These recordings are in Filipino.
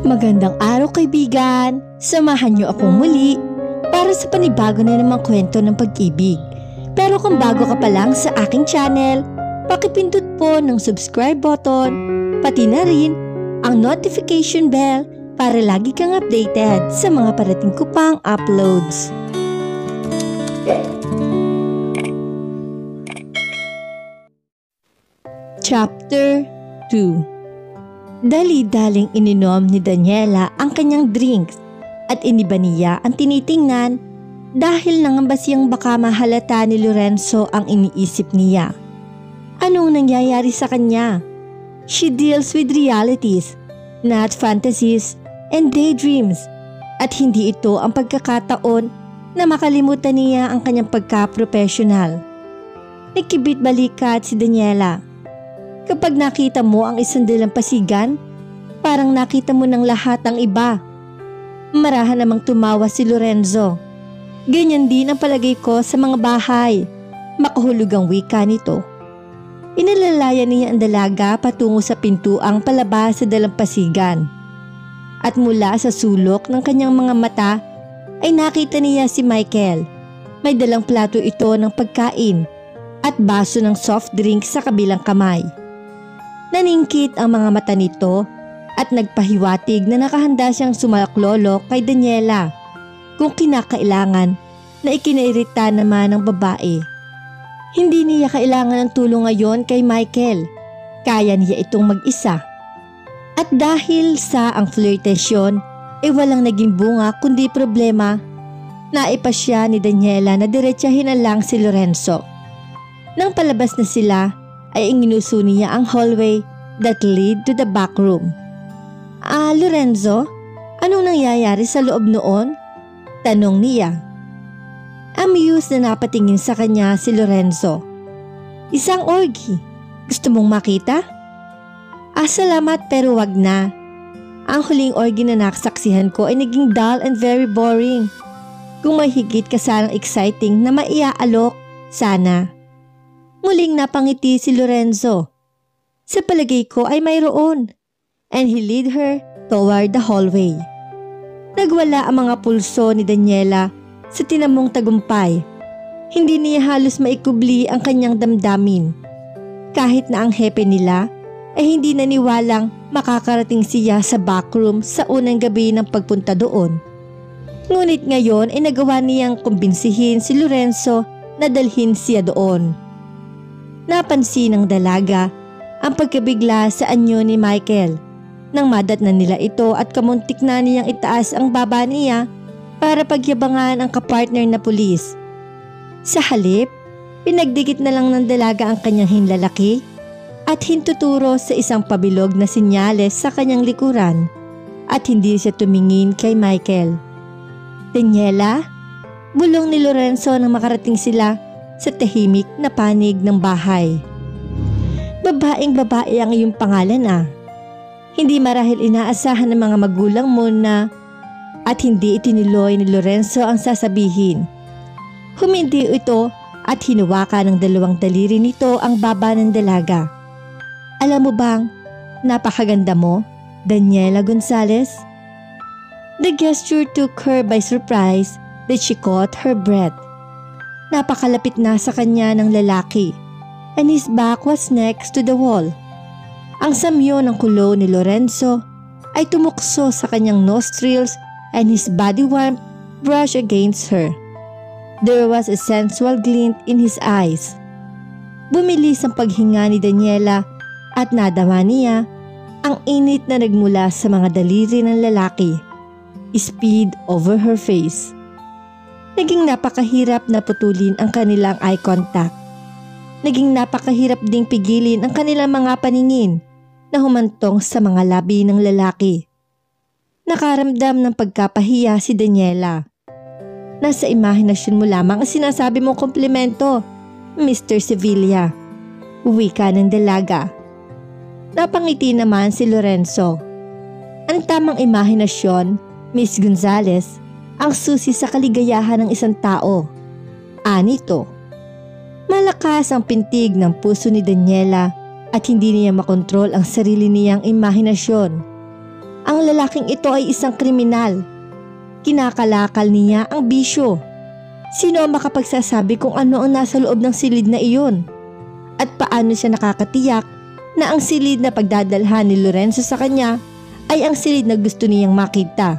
Magandang araw kaibigan! Samahan niyo akong muli para sa panibago na namang kwento ng pag-ibig. Pero kung bago ka pa lang sa aking channel, pakipindot po ng subscribe button, pati na rin ang notification bell para lagi kang updated sa mga parating ko pang uploads. Chapter 2. Dali-daling ininom ni Daniela ang kanyang drinks at iniba niya ang tinitingnan dahil nangamba siyang baka mahalata ni Lorenzo ang iniisip niya. Anong nangyayari sa kanya? She deals with realities, not fantasies and daydreams, at hindi ito ang pagkakataon na makalimutan niya ang kanyang pagka-professional. Nagkibit balikat si Daniela. Kapag nakita mo ang isang dalampasigan, parang nakita mo ng lahat ang iba. Marahan namang tumawa si Lorenzo. Ganyan din ang palagay ko sa mga bahay. Makahulog ang wika nito. Inalalayan niya ang dalaga patungo sa pintuang palabas sa dalampasigan. At mula sa sulok ng kanyang mga mata ay nakita niya si Michael. May dalang plato ito ng pagkain at baso ng soft drink sa kabilang kamay. Naningkit ang mga mata nito at nagpahiwatig na nakahanda siyang sumaklolo kay Daniela kung kinakailangan na ikinairita naman ng babae. Hindi niya kailangan ng tulong ngayon kay Michael. Kaya niya itong mag-isa. At dahil sa ang flirtasyon ay walang naging bunga kundi problema, naipa siya ni Daniela na diretsahin na lang si Lorenzo. Nang palabas na sila, ay inginuso niya ang hallway that lead to the back room. Lorenzo, anong nangyayari sa loob noon? Tanong niya. Amused na napatingin sa kanya si Lorenzo. Isang orgy. Gusto mong makita? Salamat pero wag na. Ang huling orgy na nakasaksihan ko ay naging dull and very boring. Kung may higit ka sanang exciting na maiaalok, sana. Muling napangiti si Lorenzo. Sa palagay ko ay mayroon. And he lead her toward the hallway. Nagwala ang mga pulso ni Daniela sa tinamong tagumpay. Hindi niya halos maikubli ang kanyang damdamin. Kahit na ang hepe nila ay hindi naniwalang makakarating siya sa backroom sa unang gabi ng pagpunta doon. Ngunit ngayon ay nagawa niyang kumbinsihin si Lorenzo na dalhin siya doon. Napansin ng dalaga ang pagkabigla sa anyo ni Michael nang madatnan nila ito at kamuntik na niyang itaas ang baba niya para pagyabangan ang kapartner na pulis. Sa halip, pinagdikit na lang ng dalaga ang kanyang hinlalaki at hintuturo sa isang pabilog na sinyales sa kanyang likuran at hindi siya tumingin kay Michael. Daniela, bulong ni Lorenzo nang makarating sila sa tahimik na panig ng bahay. Babaeng babae ang iyong pangalan Hindi marahil inaasahan ng mga magulang mo na at hindi itinuloy ni Lorenzo ang sasabihin. Humindi ito at hinawakan ng dalawang daliri nito ang baba ng dalaga. Alam mo bang, napakaganda mo, Daniela Gonzalez? The gesture took her by surprise that she caught her breath. Napakalapit na sa kanya ng lalaki and his back was next to the wall. Ang samyo ng kulo ni Lorenzo ay tumukso sa kanyang nostrils and his body warmth brushed against her. There was a sensual glint in his eyes. Bumilis ang paghinga ni Daniela at nadama niya ang init na nagmula sa mga daliri ng lalaki. Speed over her face. Naging napakahirap na putulin ang kanilang eye contact. Naging napakahirap ding pigilin ang kanilang mga paningin na humantong sa mga labi ng lalaki. Nakaramdam ng pagkapahiya si Daniela. Nasa imahinasyon mo lamang ang sinasabi mong komplimento, Mr. Sevilla. Wika ng dalaga. Napangiti naman si Lorenzo. Ang tamang imahinasyon, Miss Gonzalez, ang susi sa kaligayahan ng isang tao. Anito. Malakas ang pintig ng puso ni Daniela at hindi niya makontrol ang sarili niyang imahinasyon. Ang ang lalaking ito ay isang kriminal. Kinakalakal niya ang bisyo. Sino ang makapagsasabi kung ano ang nasa loob ng silid na iyon? At paano siya nakakatiyak na ang silid na pagdadalhan ni Lorenzo sa kanya ay ang silid na gusto niyang makita?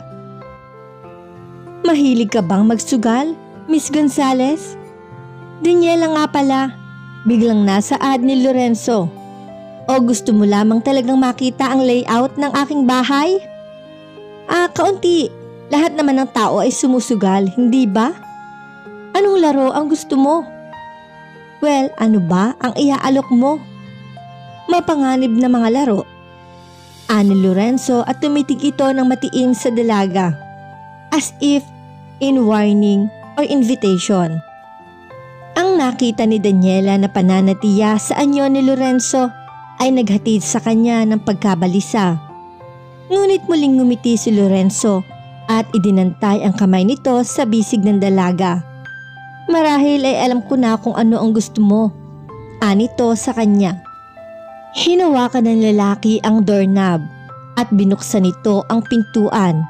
Mahilig ka bang magsugal, Miss Gonzales? Daniela nga pala, biglang nasaad ni Lorenzo. O gusto mo lamang talagang makita ang layout ng aking bahay? Kaunti. Lahat naman ng tao ay sumusugal, hindi ba? Anong laro ang gusto mo? Well, ano ba ang iaalok mo? Mapanganib na mga laro. Ani Lorenzo at tumitig ito ng matiim sa dalaga. As if in warning or invitation. Ang nakita ni Daniela na pananatiya sa anyo ni Lorenzo ay naghatid sa kanya ng pagkabalisa. Ngunit muling ngumiti si Lorenzo at idinantay ang kamay nito sa bisig ng dalaga. Marahil ay alam ko na kung ano ang gusto mo, anito sa kanya. Hinawakan ng lalaki ang doorknob at binuksan nito ang pintuan.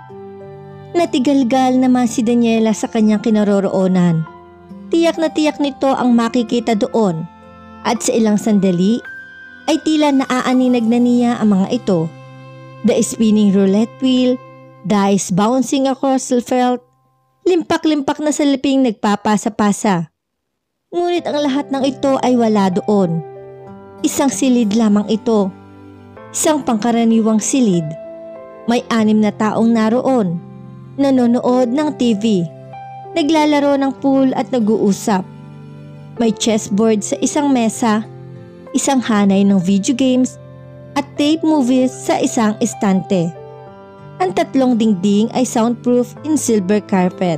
Natigalgal naman si Daniela sa kanyang kinaroroonan. Tiyak na tiyak nito ang makikita doon at sa ilang sandali ay tila naaaninag na niya ang mga ito. The spinning roulette wheel, dice bouncing across the felt, limpak-limpak na saliping nagpapasa-pasa. Ngunit ang lahat ng ito ay wala doon. Isang silid lamang ito. Isang pangkaraniwang silid. May 6 na taong naroon. Nanonood ng TV. Naglalaro ng pool at nag-uusap. May chessboard sa isang mesa, isang hanay ng video games at tape movies sa isang estante. Ang 3 dingding ay soundproof in silver carpet.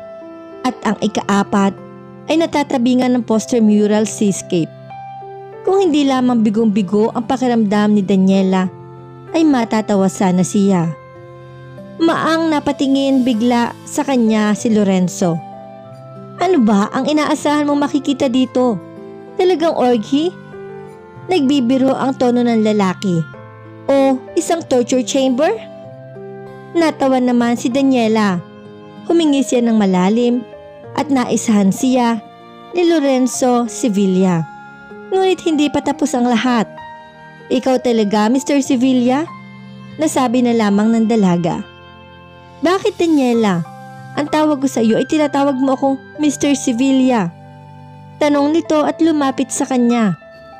At ang ika-4 ay natatabingan ng poster mural seascape. Kung hindi lamang bigong-bigo ang pakiramdam ni Daniela, ay matatawa sana siya. Maang napatingin bigla sa kanya si Lorenzo. Ano ba ang inaasahan mong makikita dito? Talagang orgy? Nagbibiro ang tono ng lalaki. O isang torture chamber? Natawa naman si Daniela. Humingi siya ng malalim at naisahan siya ni Lorenzo Sevilla. Ngunit hindi pa tapos ang lahat. Ikaw talaga, Mr. Sevilla? Nasabi na lamang ng dalaga. Bakit, Daniela? Ang tawag ko sa iyo ay tinatawag mo akong Mr. Sevilla. Tanong nito at lumapit sa kanya.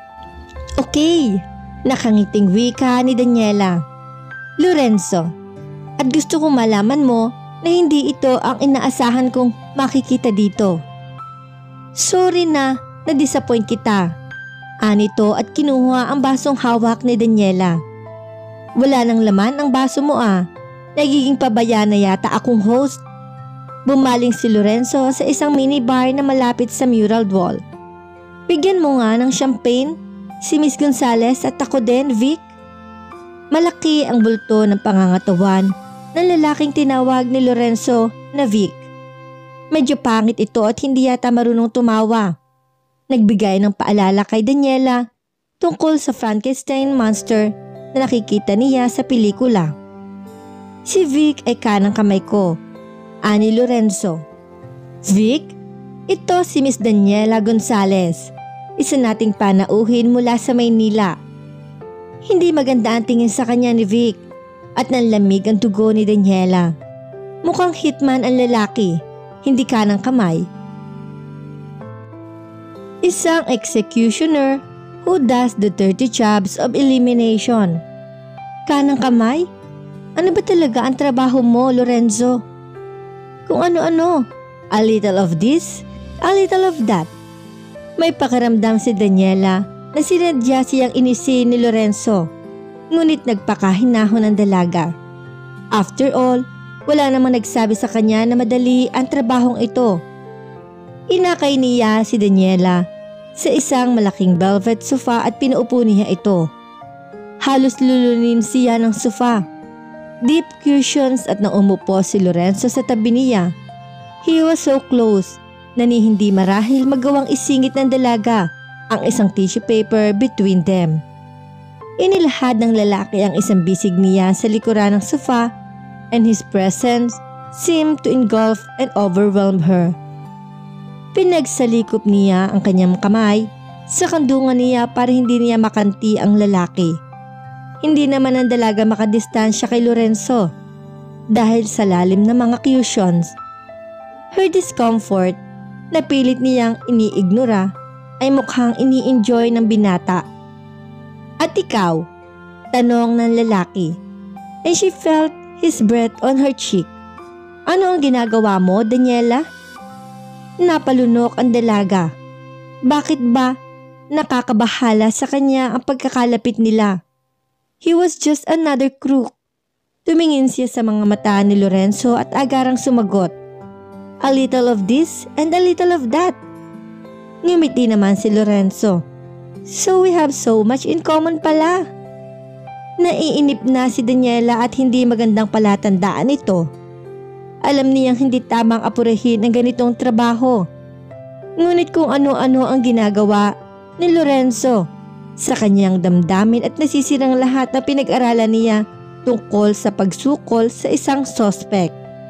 Okay, nakangiting wika ni Daniela. Lorenzo, at gusto kong malaman mo na hindi ito ang inaasahan kong makikita dito. Sorry na na-disappoint kita. Anito at kinuha ang basong hawak ni Daniela. Wala nang laman ang baso mo Nagiging pabaya na yata akong host. Bumaling si Lorenzo sa isang minibar na malapit sa mural wall. Bigyan mo nga ng champagne si Miss Gonzales at ako din, Vic. Malaki ang bulto ng pangangatawan ng lalaking tinawag ni Lorenzo na Vic. Medyo pangit ito at hindi yata marunong tumawa. Nagbigay ng paalala kay Daniela tungkol sa Frankenstein monster na nakikita niya sa pelikula. Si Vic ay kanang kamay ko, ani Lorenzo. Vic, ito si Miss Daniela Gonzales, isa nating panauhin mula sa Maynila. Hindi maganda ang tingin sa kanya ni Vic at nanlamig ang dugo ni Daniela. Mukhang hitman ang lalaki, hindi kanang kamay. Isang executioner who does the dirty jobs of elimination. Kanang kamay? Ano ba talaga ang trabaho mo, Lorenzo? Kung ano-ano, a little of this, a little of that. May pakiramdam si Daniela na sinadya siyang inisi ni Lorenzo, ngunit nagpakahinahon ang dalaga. After all, wala namang nagsabi sa kanya na madali ang trabahong ito. Inakay niya si Daniela sa isang malaking velvet sofa at pinaupo niya ito. Halos lulunin siya ng sofa. Deep cushions at naumupo si Lorenzo sa tabi niya. He was so close na ni hindi marahil magawang isingit ng dalaga ang isang tissue paper between them. Inilahad ng lalaki ang isang bisig niya sa likuran ng sofa and his presence seemed to engulf and overwhelm her. Pinagsalikop niya ang kanyang kamay sa kandungan niya para hindi niya makanti ang lalaki. Hindi naman ang dalaga makadistansya kay Lorenzo dahil sa lalim ng mga cushions. Her discomfort na pilit niyang iniignora ay mukhang ini-enjoy ng binata. At ikaw? Tanong ng lalaki. And she felt his breath on her cheek. Ano ang ginagawa mo, Daniela? Napalunok ang dalaga. Bakit ba nakakabahala sa kanya ang pagkakalapit nila? He was just another crook. Tumingin siya sa mga mata ni Lorenzo at agarang sumagot. A little of this and a little of that. Ngumiti naman si Lorenzo. So we have so much in common pala. Naiinip na si Daniela at hindi magandang palatandaan ito. Alam niyang hindi tamang apurahin ang ganitong trabaho. Ngunit kung ano-ano ang ginagawa ni Lorenzo sa kanyang damdamin at nasisirang lahat na pinag-aralan niya tungkol sa pagsukol sa isang sospek.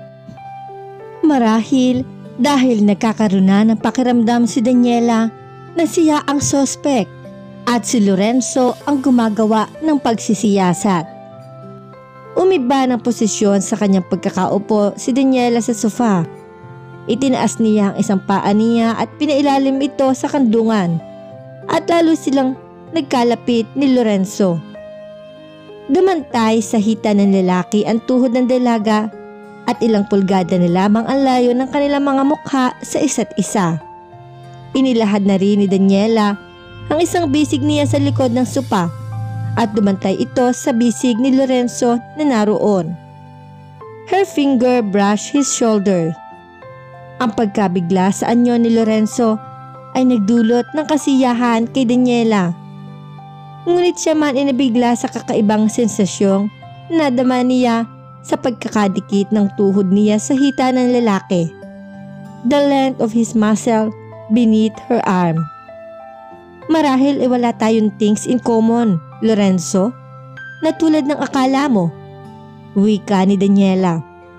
Marahil dahil nagkakaroon na ng pakiramdam si Daniela na siya ang sospek at si Lorenzo ang gumagawa ng pagsisiyasat. Umiba ng posisyon sa kanyang pagkakaupo si Daniela sa sofa. Itinaas niya ang isang paa niya at pinailalim ito sa kandungan at lalo silang nagkalapit ni Lorenzo. Dumantay sa hita ng lalaki ang tuhod ng dalaga at ilang pulgada na lamang ang layo ng kanilang mga mukha sa isa't isa. Inilahad na rin ni Daniela ang isang bisig niya sa likod ng sopa at dumantay ito sa bisig ni Lorenzo na naroon. Her finger brushed his shoulder. Ang pagkabigla sa anyo ni Lorenzo ay nagdulot ng kasiyahan kay Daniela. Ngunit siya man ay nabigla sa kakaibang sensasyong nadama niya sa pagkakadikit ng tuhod niya sa hita ng lalaki. The length of his muscle beneath her arm. Marahil ay wala tayong things in common, Lorenzo, na tulad ng akala mo, wika ni Daniela.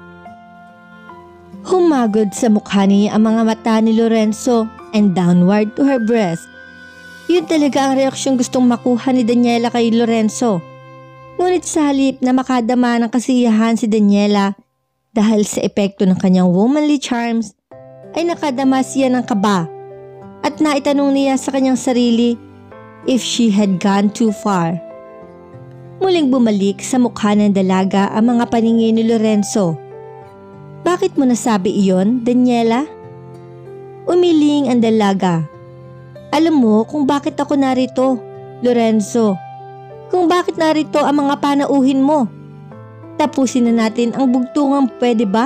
Humagod sa mukha niya ang mga mata ni Lorenzo and downward to her breast. Yun talaga ang reaksyong gustong makuha ni Daniela kay Lorenzo. Ngunit sa halip na makadama ng kasiyahan si Daniela dahil sa epekto ng kanyang womanly charms, ay nakadama siya ng kaba at naitanong niya sa kanyang sarili if she had gone too far. Muling bumalik sa mukha ng dalaga ang mga paningin ni Lorenzo. Bakit mo nasabi iyon, Daniela? Umiling ang dalaga. Alam mo kung bakit ako narito, Lorenzo. Kung bakit narito ang mga panauhin mo. Tapusin na natin ang bugtungang, pwede ba?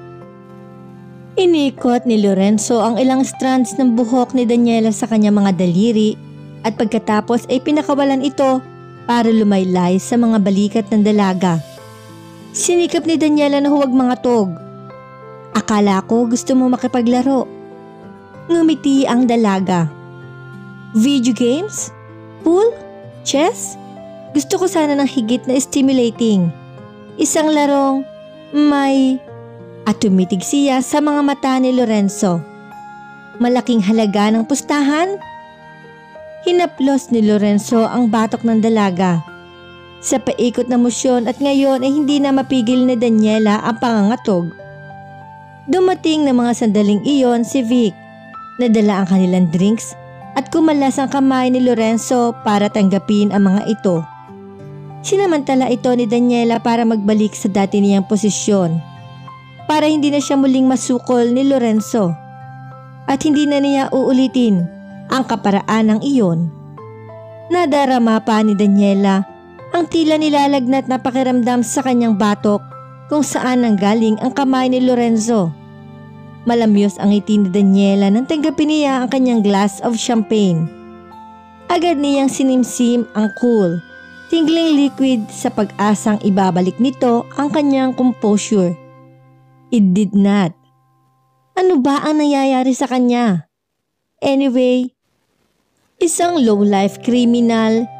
Inikot ni Lorenzo ang ilang strands ng buhok ni Daniela sa kanyang mga daliri at pagkatapos ay pinakawalan ito para lumaylay sa mga balikat ng dalaga. Sinikap ni Daniela na huwag mangatog. Akala ko gusto mo makipaglaro. Ngumiti ang dalaga. Video games? Pool? Chess? Gusto ko sana ng higit na stimulating. Isang larong may... At tumitig siya sa mga mata ni Lorenzo. Malaking halaga ng pustahan? Hinaplos ni Lorenzo ang batok ng dalaga. Sa paikot na mosyon at ngayon ay hindi na mapigil ni Daniela ang pangangatog. Dumating na mga sandaling iyon si Vic. Nadala ang kanilang drinks at kumalas ang kamay ni Lorenzo para tanggapin ang mga ito. Sinamantala ito ni Daniela para magbalik sa dati niyang posisyon. Para hindi na siya muling masukol ni Lorenzo. At hindi na niya uulitin ang kaparaan ng iyon. Nadarama pa ni Daniela ang tila nilalagnat na pakiramdam sa kanyang batok kung saan nanggaling ang kamay ni Lorenzo. Malamyos ang ngiti ni Daniela nang tanggapin niya ang kanyang glass of champagne. Agad niyang sinimsim ang cool, tingling liquid sa pag-asang ibabalik nito ang kanyang composure. It did not. Ano ba ang nangyayari sa kanya? Anyway, isang low-life criminal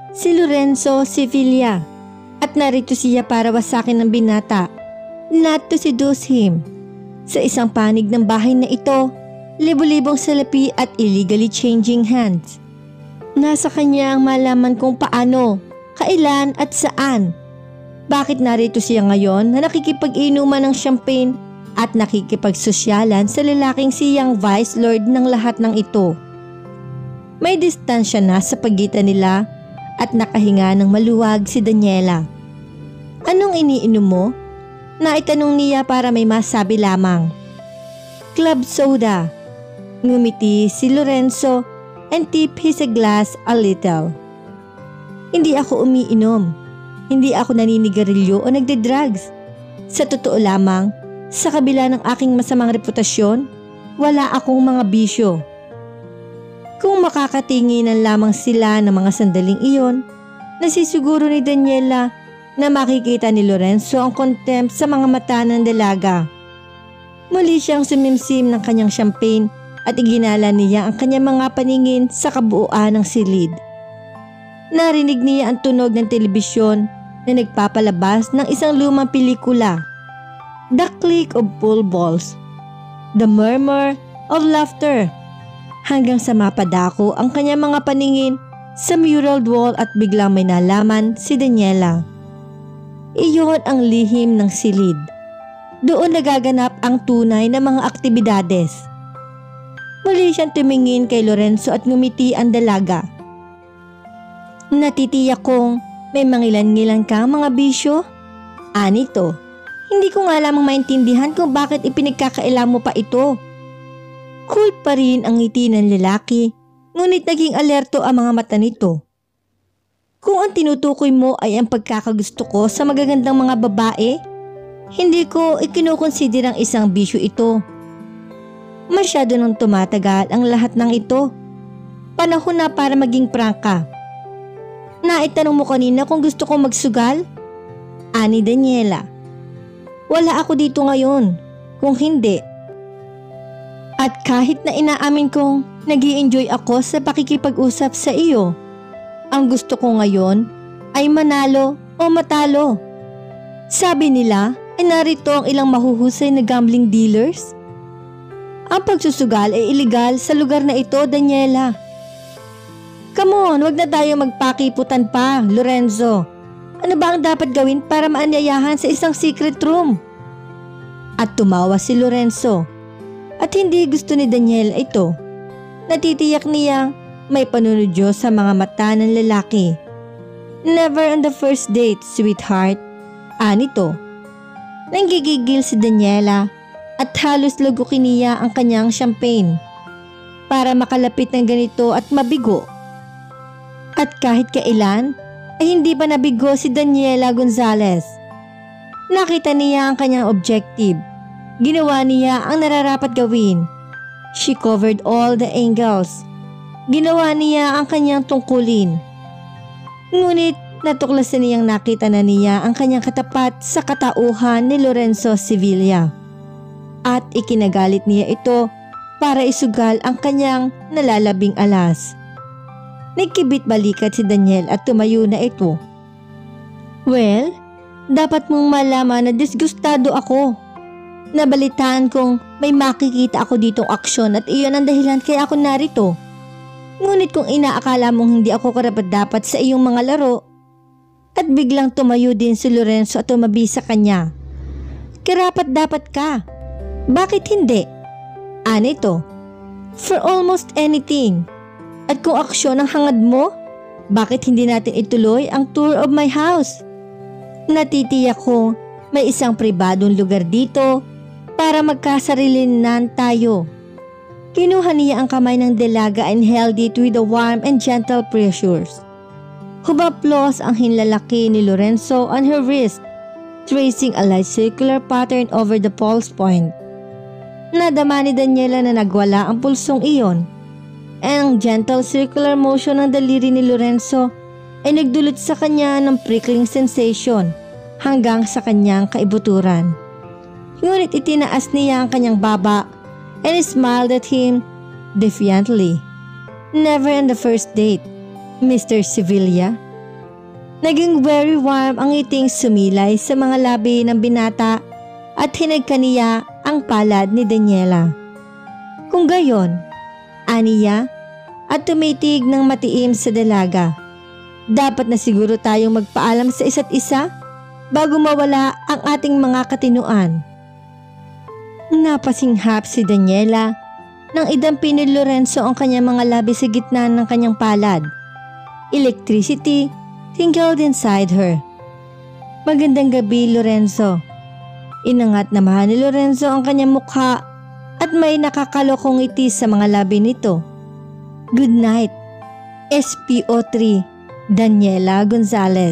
si Lorenzo Sevilla at narito siya para wasakin ng binata, not to seduce him. Sa isang panig ng bahay na ito, libo-libong salapi at illegally changing hands. Nasa kanya ang malaman kung paano, kailan at saan. Bakit narito siya ngayon na nakikipag-inuman ng champagne at nakikipagsosyalan sa lalaking siyang vice lord ng lahat ng ito? May distansya na sa pagitan nila at nakahinga ng maluwag si Daniela. Anong iniinom mo? Naitanong niya para may masabi lamang. Club soda. Ngumiti si Lorenzo and tip his glass a little. Hindi ako umiinom. Hindi ako naninigarilyo o nagde-drugs. Sa totoo lamang, sa kabila ng aking masamang reputasyon, wala akong mga bisyo. Kung makakatinginan lamang sila ng mga sandaling iyon, nasisiguro ni Daniela na makikita ni Lorenzo ang contempt sa mga mata ng dalaga. Muli siyang sumimsim ng kanyang champagne at iginala niya ang kanyang mga paningin sa kabuuan ng silid. Narinig niya ang tunog ng telebisyon na nagpapalabas ng isang lumang pelikula. The click of pool balls, the murmur of laughter, hanggang sa mapadako ang kanyang mga paningin sa mural wall at biglang may nalaman si Daniela. Iyon ang lihim ng silid. Doon nagaganap ang tunay na mga aktibidades. Muli siyang tumingin kay Lorenzo at ngumiti ang dalaga. Natitiyak kong may mangilan-ngilan kang mga bisyo? Anito, hindi ko nga lamang maintindihan kung bakit ipinagkakailan mo pa ito. Cool pa rin ang ngiti ng lalaki, ngunit naging alerto ang mga mata nito. Kung ang tinutukoy mo ay ang pagkakagusto ko sa magagandang mga babae, hindi ko ikinukonsider ang isang bisyo ito. Masyado nang tumatagal ang lahat ng ito. Panahon na para maging prangka. Naitanong mo kanina kung gusto kong magsugal? Ani Daniela. Wala ako dito ngayon. Kung hindi. At kahit na inaamin kong nag-i-enjoy ako sa pakikipag-usap sa iyo, ang gusto ko ngayon ay manalo o matalo. Sabi nila ay narito ang ilang mahuhusay na gambling dealers. Ang pagsusugal ay iligal sa lugar na ito, Daniela. Come on, wag na tayo magpakiputan pa, Lorenzo. Ano ba ang dapat gawin para maanyayahan sa isang secret room? At tumawa si Lorenzo. At hindi gusto ni Daniela ito. Natitiyak niyang may panunodyo sa mga mata ng lalaki. Never on the first date, sweetheart. Anito. Nanggigigil si Daniela at halos lagukin niya ang kanyang champagne para makalapit ng ganito at mabigo. At kahit kailan ay hindi pa nabigo si Daniela Gonzalez. Nakita niya ang kanyang objective. Ginawa niya ang nararapat gawin. She covered all the angles. Ginawa niya ang kanyang tungkulin. Ngunit natuklasan niyang nakita na niya ang kanyang katapat sa katauhan ni Lorenzo Sevilla. At ikinagalit niya ito para isugal ang kanyang nalalabing alas. Nagkibit balikat si Daniel at tumayo na ito. Well, dapat mong malaman na disgustado ako. Nabalitaan kong may makikita ako ditong aksyon at iyon ang dahilan kaya ako narito. Ngunit kung inaakala mong hindi ako karapat-dapat sa iyong mga laro, at biglang tumayo din si Lorenzo at tumabi sa kanya. Karapat-dapat ka. Bakit hindi? Anito, for almost anything. At kung aksyon ang hangad mo, bakit hindi natin ituloy ang tour of my house? Natitiyak ko may isang pribadong lugar dito para magkasarilinan tayo. Kinuha niya ang kamay ng dalaga and held it with a warm and gentle pressures. Humaplos ang hinlalaki ni Lorenzo on her wrist, tracing a light circular pattern over the pulse point. Nadama ni Daniela na nagwala ang pulsong iyon. Ang gentle circular motion ng daliri ni Lorenzo ay nagdulot sa kanya ng prickling sensation hanggang sa kanyang kaibuturan. Ngunit itinaas niya ang kanyang baba and smiled at him defiantly. Never on the first date, Mr. Sevilla. Naging very warm ang ngiting sumilay sa mga labi ng binata at hinagka niya ang palad ni Daniela. Kung gayon, aniya at tumitig ng matiim sa dalaga. Dapat na siguro tayong magpaalam sa isa't isa bago mawala ang ating mga katinuan. Napasinghap si Daniela nang idampi ni Lorenzo ang kanyang mga labi sa gitna ng kanyang palad. Electricity tinkled inside her. Magandang gabi, Lorenzo. Inangat naman ni Lorenzo ang kanyang mukha at may nakakalokong ngiti sa mga labi nito. Good night, SPO3, Daniela Gonzalez.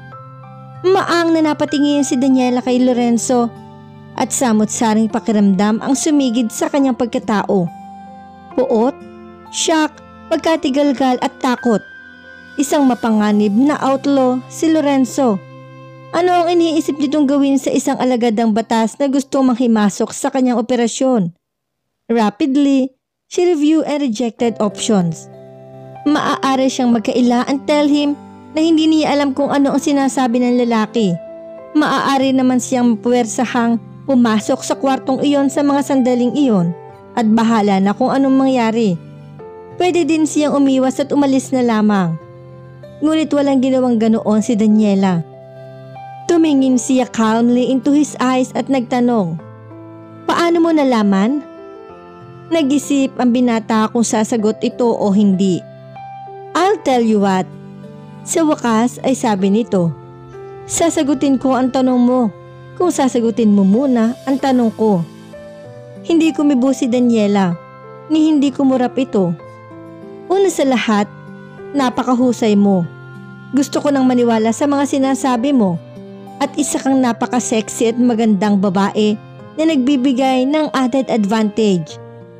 Maang na napatingin si Daniela kay Lorenzo at samot-saring pakiramdam ang sumigid sa kanyang pagkatao. Puot, shock, pagkatigalgal at takot. Isang mapanganib na outlaw si Lorenzo. Ano ang iniisip nitong gawin sa isang alagadang batas na gusto manghimasok sa kanyang operasyon? Rapidly, she reviewed and rejected options. Maaari siyang magkaila and tell him na hindi niya alam kung ano ang sinasabi ng lalaki. Maaari naman siyang puwersahang pumasok sa kwartong iyon sa mga sandaling iyon at bahala na kung anong mangyari. Pwede din siyang umiwas at umalis na lamang. Ngunit walang ginawang ganoon si Daniela. Tumingin siya calmly into his eyes at nagtanong, "Paano mo nalaman?" Nag-isip ang binata kung sasagot ito o hindi. "I'll tell you what." Sa wakas ay sabi nito, "Sasagutin ko ang tanong mo kung sasagutin mo muna ang tanong ko." Hindi kumibo si Daniela, ni hindi kumurap ito. Una sa lahat, napakahusay mo. Gusto ko nang maniwala sa mga sinasabi mo at isa kang napaka-sexy at magandang babae na nagbibigay ng added advantage.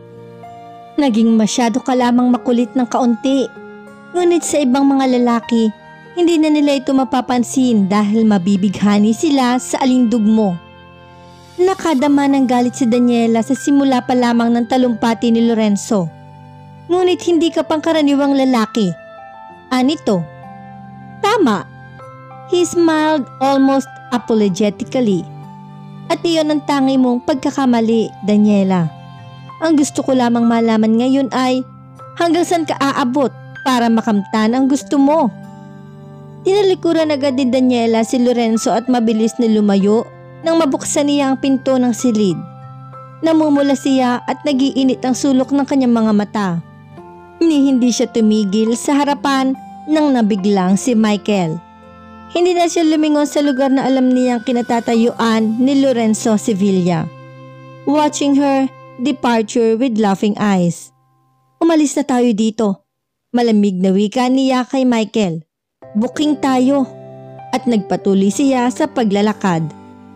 Naging masyado ka lamang makulit ng kaunti. Ngunit sa ibang mga lalaki, hindi na nila ito mapapansin dahil mabibighani sila sa alindog mo. Nakadama ng galit si Daniela sa simula pa lamang ng talumpati ni Lorenzo. Ngunit hindi ka pangkaraniwang lalaki. Anito? Tama. He smiled almost apologetically. At iyon ang tangi mong pagkakamali, Daniela. Ang gusto ko lamang malaman ngayon ay hanggang saan ka aabot para makamtan ang gusto mo. Tinalikuran agad ni Daniela si Lorenzo at mabilis na lumayo nang mabuksan niya ang pinto ng silid. Namumula siya at nagiinit ang sulok ng kanyang mga mata. Hindi siya tumigil sa harapan nang nabiglang si Michael. Hindi na siya lumingon sa lugar na alam niyang kinatatayuan ni Lorenzo Sevilla. Watching her departure with laughing eyes. Umalis na tayo dito. Malamig na wika niya kay Michael. Booking tayo. At nagpatuloy siya sa paglalakad.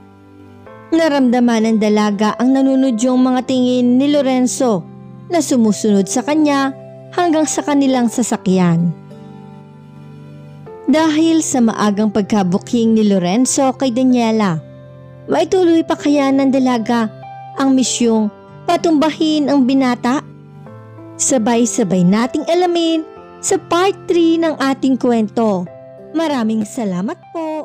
Naramdaman ng dalaga ang nanunudyong mga tingin ni Lorenzo na sumusunod sa kanya hanggang sa kanilang sasakyan. Dahil sa maagang pagkabuking ni Lorenzo kay Daniela, maituloy pa kaya ng dalaga ang misyong patumbahin ang binata? Sabay-sabay nating alamin sa part 3 ng ating kwento. Maraming salamat po!